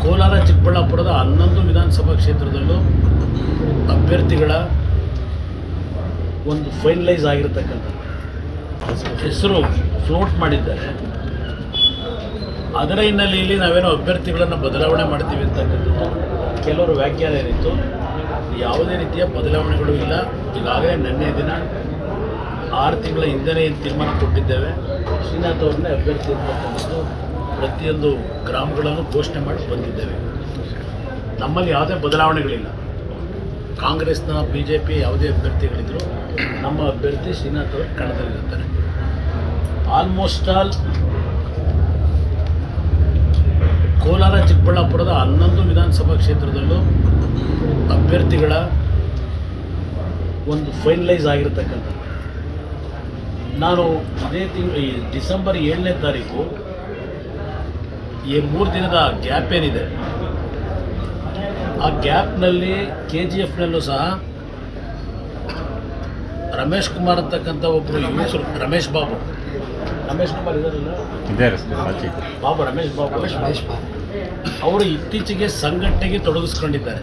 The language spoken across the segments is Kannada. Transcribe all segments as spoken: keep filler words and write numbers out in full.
ಕೋಲಾರ ಚಿಕ್ಕಬಳ್ಳಾಪುರದ ಹನ್ನೊಂದು ವಿಧಾನಸಭಾ ಕ್ಷೇತ್ರದಲ್ಲೂ ಅಭ್ಯರ್ಥಿಗಳ ಒಂದು ಫೈನಲೈಸ್ ಆಗಿರತಕ್ಕಂಥ ಹೆಸರು ಫ್ಲೋಟ್ ಮಾಡಿದ್ದಾರೆ. ಅದರ ಹಿನ್ನೆಲೆಯಲ್ಲಿ ನಾವೇನೋ ಅಭ್ಯರ್ಥಿಗಳನ್ನು ಬದಲಾವಣೆ ಮಾಡ್ತೀವಿ ಅಂತಕ್ಕಂಥದ್ದು ಕೆಲವರು ವ್ಯಾಖ್ಯಾನ ಏನಿತ್ತು. ಯಾವುದೇ ರೀತಿಯ ಬದಲಾವಣೆಗಳು ಇಲ್ಲ. ಈಗಾಗಲೇ ನಿನ್ನೆ ದಿನ ಆರು ತಿಂಗಳ ಹಿಂದೆನೇ ಏನು ತೀರ್ಮಾನ ಕೊಟ್ಟಿದ್ದೇವೆ, ಶ್ರೀನಾಥ್ ಅವ್ರನ್ನೇ ಅಭ್ಯರ್ಥಿ ಅಂತಕ್ಕಂಥದ್ದು ಪ್ರತಿಯೊಂದು ಗ್ರಾಮಗಳನ್ನು ಘೋಷಣೆ ಮಾಡಿ ಬಂದಿದ್ದೇವೆ. ನಮ್ಮಲ್ಲಿ ಯಾವುದೇ ಬದಲಾವಣೆಗಳಿಲ್ಲ. ಕಾಂಗ್ರೆಸ್ನ ಬಿ ಜೆ ಪಿ ಯಾವುದೇ ಅಭ್ಯರ್ಥಿಗಳಿದ್ದರೂ ನಮ್ಮ ಅಭ್ಯರ್ಥಿ ಶ್ರೀನಾಥ್ ಅವರು ಕಣದಲ್ಲಿರ್ತಾರೆ. ಆಲ್ಮೋಸ್ಟ್ ಆಲ್ ಕೋಲಾರ ಚಿಕ್ಕಬಳ್ಳಾಪುರದ ಹನ್ನೊಂದು ವಿಧಾನಸಭಾ ಕ್ಷೇತ್ರದಲ್ಲೂ ಅಭ್ಯರ್ಥಿಗಳ ಒಂದು ಫೈನಲೈಸ್ ಆಗಿರತಕ್ಕಂಥದ್ದು. ನಾನು ಇದೇ ತಿಂಗಳು ಈ ಡಿಸೆಂಬರ್ ಏಳನೇ ತಾರೀಕು ಈ ಮೂರು ದಿನದ ಗ್ಯಾಪ್ ಏನಿದೆ, ಆ ಗ್ಯಾಪ್ನಲ್ಲಿ ಕೆ ಜಿ ಎಫ್ನಲ್ಲೂ ಸಹ ರಮೇಶ್ ಕುಮಾರ್ ಅಂತಕ್ಕಂಥ ಒಬ್ಬರು ಯುವಕರು, ರಮೇಶ್ ಬಾಬು ರಮೇಶ್ ಕುಮಾರ್ ಇದಾರಲ್ಲ ಬಾಬು ರಮೇಶ್ ಬಾಬು ರಮೇಶ್ ಬಾಬು ಅವರು ಇತ್ತೀಚೆಗೆ ಸಂಘಟನೆಗೆ ತೊಡಗಿಸ್ಕೊಂಡಿದ್ದಾರೆ.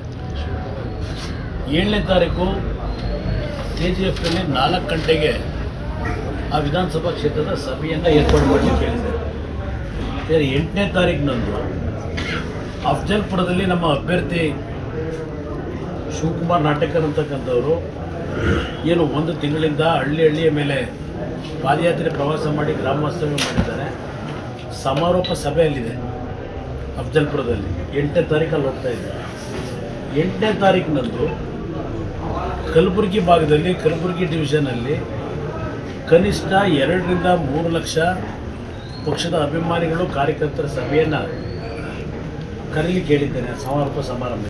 ಏಳನೇ ತಾರೀಕು ಕೆ ಜಿ ಎಫ್ನಲ್ಲಿ ನಾಲ್ಕು ಗಂಟೆಗೆ ಆ ವಿಧಾನಸಭಾ ಕ್ಷೇತ್ರದ ಸಭೆಯನ್ನು ಏರ್ಪಾಡು ಮಾಡಲಿಕ್ಕೆ ಹೇಳಿದ್ದಾರೆ. ಬೇರೆ ಎಂಟನೇ ತಾರೀಕಿನಂದು ಅಫ್ಜಲ್ಪುರದಲ್ಲಿ ನಮ್ಮ ಅಭ್ಯರ್ಥಿ ಶಿವಕುಮಾರ್ ನಾಟಕರ್ ಅಂತಕ್ಕಂಥವರು ಏನು ಒಂದು ತಿಂಗಳಿಂದ ಹಳ್ಳಿ ಹಳ್ಳಿಯ ಮೇಲೆ ಪಾದಯಾತ್ರೆ ಪ್ರವಾಸ ಮಾಡಿ ಗ್ರಾಮ ವಾಸ್ತವ್ಯ ಮಾಡಿದ್ದಾರೆ. ಸಮಾರೋಪ ಸಭೆಯಲ್ಲಿದೆ ಅಫ್ಜಲ್ಪುರದಲ್ಲಿ. ಎಂಟನೇ ತಾರೀಕಲ್ಲಿ ಹೋಗ್ತಾ ಇದ್ದಾರೆ. ಎಂಟನೇ ತಾರೀಕಿನಂದು ಕಲಬುರಗಿ ಭಾಗದಲ್ಲಿ ಕಲಬುರಗಿ ಡಿವಿಷನಲ್ಲಿ ಕನಿಷ್ಠ ಎರಡರಿಂದ ಮೂರು ಲಕ್ಷ ಪಕ್ಷದ ಅಭಿಮಾನಿಗಳು ಕಾರ್ಯಕರ್ತರ ಸಭೆಯನ್ನು ಕರೀಲಿಕ್ಕೆ ಹೇಳಿದ್ದೇನೆ ಸಮಾರೋಪ ಸಮಾರಂಭ.